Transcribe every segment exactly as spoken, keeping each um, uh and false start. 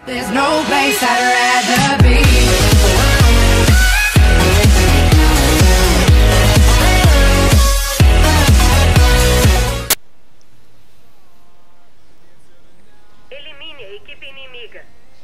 There's no place I'd rather be. Elimine a equipe inimiga.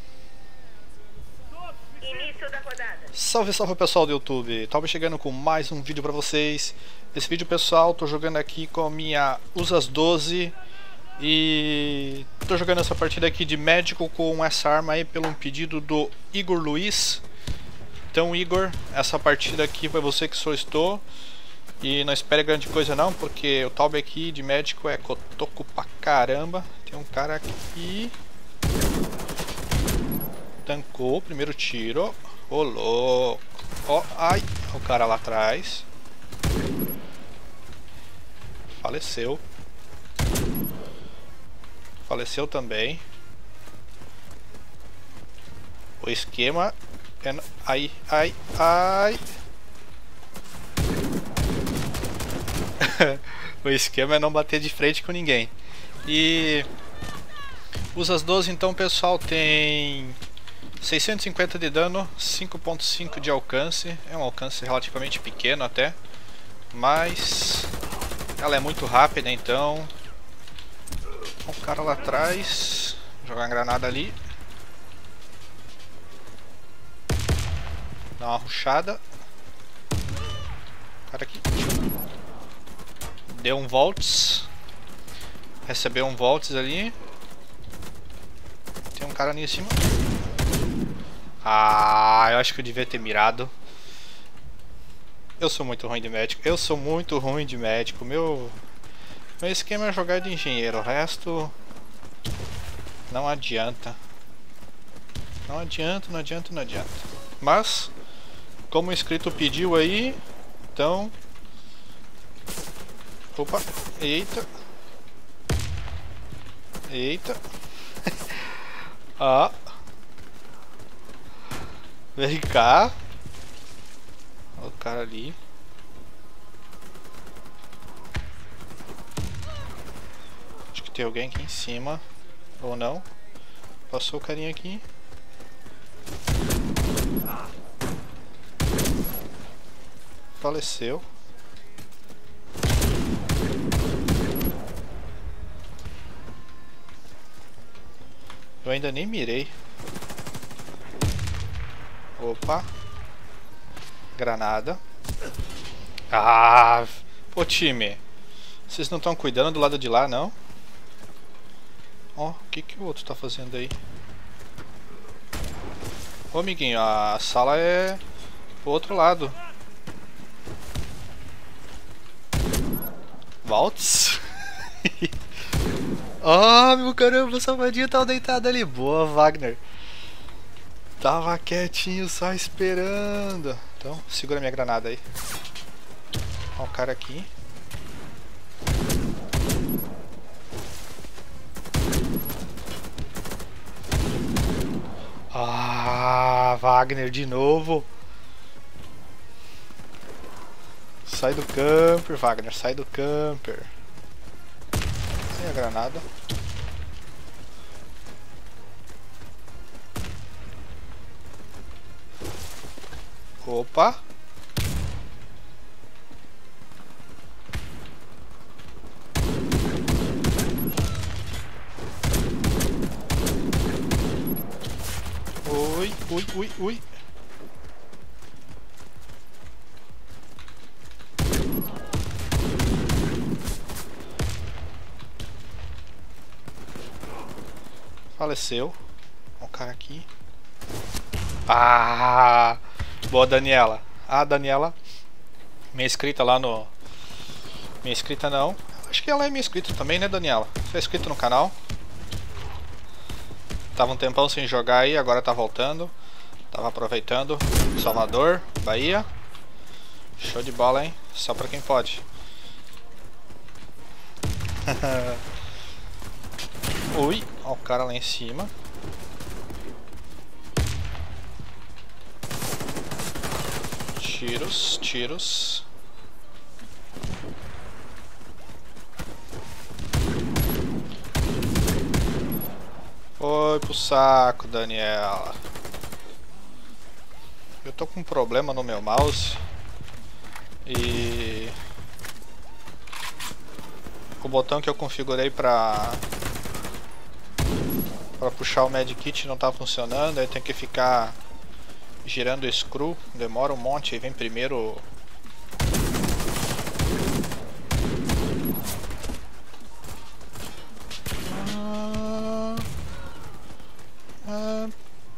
Início da rodada. Salve, salve pessoal do YouTube. Tava chegando com mais um vídeo pra vocês. Esse vídeo, pessoal, tô jogando aqui com a minha Usas doze. E tô jogando essa partida aqui de médico com essa arma aí pelo pedido do Igor Luiz. Então, Igor, essa partida aqui foi você que solicitou. E não espere grande coisa não, porque o Taube aqui de médico é cotoco pra caramba. Tem um cara aqui. Tancou o primeiro tiro. Ô louco. Ó, ai, o cara lá atrás. Faleceu. Faleceu também. O esquema é... Ai, ai, ai. O esquema é não bater de frente com ninguém. E... Usas doze então, pessoal, tem seiscentos e cinquenta de dano, cinco ponto cinco de alcance. É um alcance relativamente pequeno até, mas ela é muito rápida, então. Um cara lá atrás. Jogar uma granada ali. Dá uma rushada. Cara aqui. Deu um volts. Recebeu um volts ali. Tem um cara ali em cima. Ah, eu acho que eu devia ter mirado. Eu sou muito ruim de médico. Eu sou muito ruim de médico. Meu... Meu esquema é jogar de engenheiro, o resto não adianta. Não adianta, não adianta, não adianta. Mas, como o inscrito pediu aí, então... Opa, eita. Eita. Ó. Vem cá. Olha o cara ali. Tem alguém aqui em cima, ou não? Passou o carinha aqui. Faleceu. Eu ainda nem mirei. Opa. Granada. Ah, pô, time. Vocês não estão cuidando do lado de lá, não? Ó, oh, o que que o outro tá fazendo aí? Ô amiguinho, a sala é pro outro lado. Waltz? Ah, oh, meu caramba, essa bandinha tava deitada ali. Boa, Wagner. Tava quietinho, só esperando. Então, segura minha granada aí. Ó o cara aqui. Ah, Wagner de novo. Sai do camper, Wagner, sai do camper. Sem a granada. Opa. Ui, ui, ui, ui. Faleceu. Ó o cara aqui. Ah! Boa, Daniela. Ah, Daniela. Minha inscrita lá no... Minha inscrita não. Acho que ela é minha inscrita também, né, Daniela? Você é inscrito no canal. Tava um tempão sem jogar aí, agora tá voltando. Tava aproveitando. Salvador, Bahia. Show de bola, hein? Só pra quem pode. Ui, ó o cara lá em cima. Tiros, tiros. Foi pro saco, Daniela. Eu tô com um problema no meu mouse. E o botão que eu configurei pra para puxar o medkit não tá funcionando, aí tem que ficar girando o screw, demora um monte, aí vem primeiro ah, ah.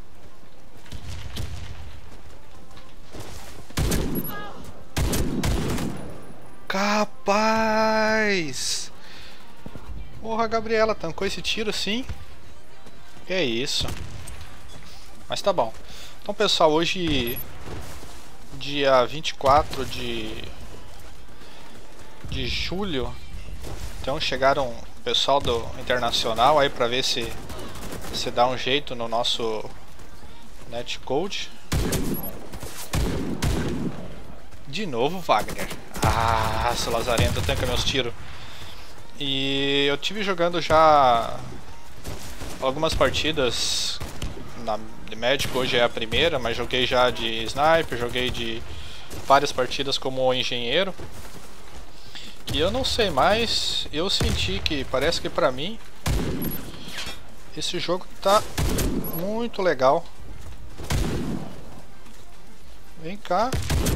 Capaz! Porra, Gabriela, tancou esse tiro sim? Que é isso? Mas tá bom. Então, pessoal, hoje, dia vinte e quatro de, de julho, então chegaram o pessoal do Internacional aí pra ver se, se dá um jeito no nosso netcode. De novo, Wagner. Ah, seu lazarento, tanca meus tiros. E eu tive jogando já algumas partidas na de médico, hoje é a primeira, mas joguei já de sniper, joguei de várias partidas como engenheiro. E eu não sei mais, eu senti que parece que pra mim esse jogo tá muito legal. Vem cá.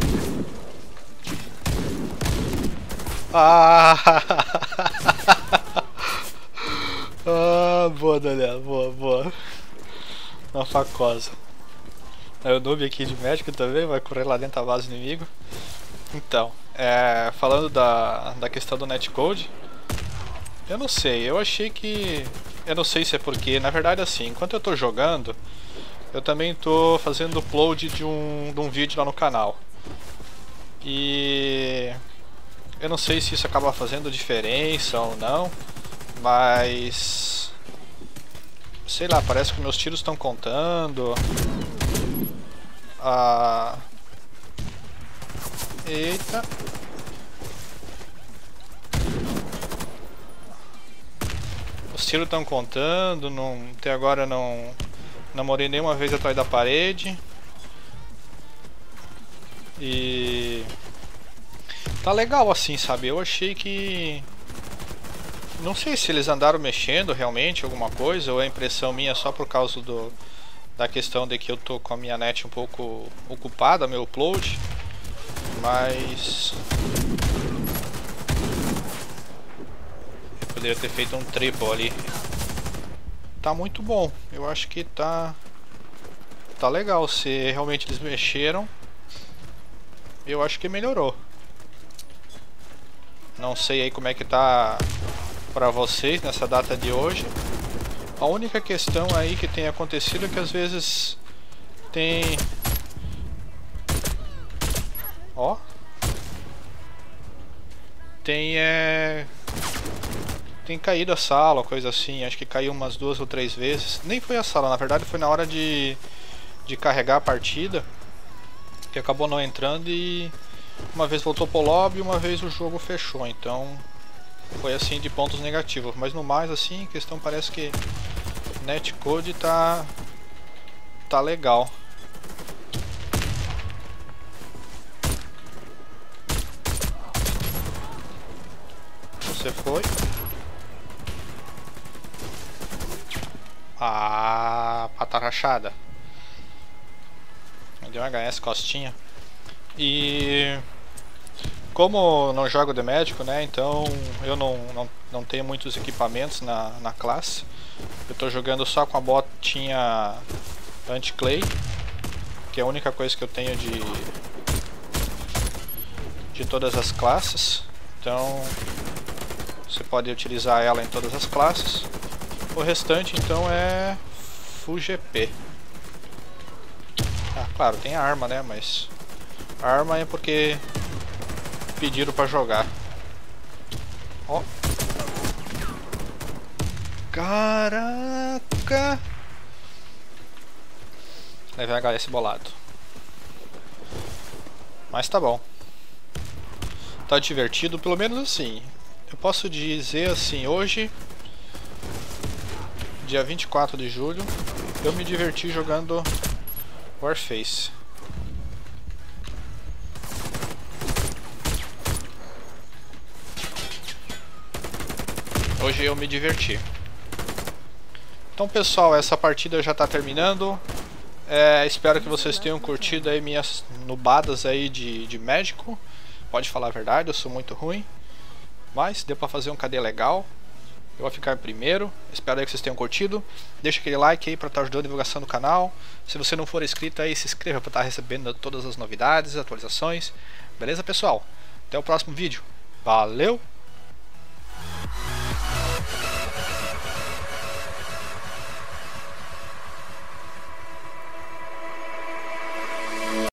Ah, ah boa, Daniela, boa, boa. Uma facosa. Aí o noob aqui de médico também vai correr lá dentro da base inimigo. Então, é, falando da, da questão do netcode, eu não sei, eu achei que... Eu não sei se é porque, na verdade assim, enquanto eu tô jogando, eu também tô fazendo upload de um, de um vídeo lá no canal. E... eu não sei se isso acaba fazendo diferença ou não, mas... sei lá, parece que meus tiros estão contando. Ah... Eita. Os tiros estão contando, não, até agora não, não morri nenhuma vez atrás da parede. E... tá legal assim, sabe? Eu achei que... não sei se eles andaram mexendo realmente alguma coisa, ou é impressão minha só por causa do... da questão de que eu tô com a minha net um pouco ocupada, meu upload. Mas... eu poderia ter feito um triple ali. Tá muito bom, eu acho que tá... tá legal, se realmente eles mexeram, eu acho que melhorou. Não sei aí como é que tá pra vocês nessa data de hoje. A única questão aí que tem acontecido é que às vezes tem... ó, tem é... tem caído a sala, coisa assim. Acho que caiu umas duas ou três vezes. Nem foi a sala, na verdade foi na hora de, de carregar a partida, que acabou não entrando, e uma vez voltou pro lobby e uma vez o jogo fechou. Então foi assim de pontos negativos. Mas no mais assim, a questão parece que netcode tá tá legal. Você foi. Ah, pata rachada. Me deu um H S costinha. E como não jogo de médico, né? Então eu não, não, não tenho muitos equipamentos na, na classe. Eu tô jogando só com a botinha anti-clay, que é a única coisa que eu tenho de de todas as classes. Então você pode utilizar ela em todas as classes. O restante então é Full G P. Ah, claro, tem a arma, né? Mas a arma é porque pediram pra jogar. Ó. Caraca! Levei H S bolado. Mas tá bom. Tá divertido, pelo menos assim. Eu posso dizer assim, hoje dia vinte e quatro de julho, eu me diverti jogando Warface. Hoje eu me diverti. Então pessoal, essa partida já está terminando. É, espero que vocês tenham curtido aí minhas nubadas aí de, de médico. Pode falar a verdade, eu sou muito ruim, mas deu pra fazer um K D legal. Eu vou ficar em primeiro. Espero aí que vocês tenham curtido. Deixa aquele like aí pra estar ajudando a divulgação do canal. Se você não for inscrito aí, se inscreva pra estar recebendo todas as novidades, atualizações. Beleza pessoal? Até o próximo vídeo. Valeu!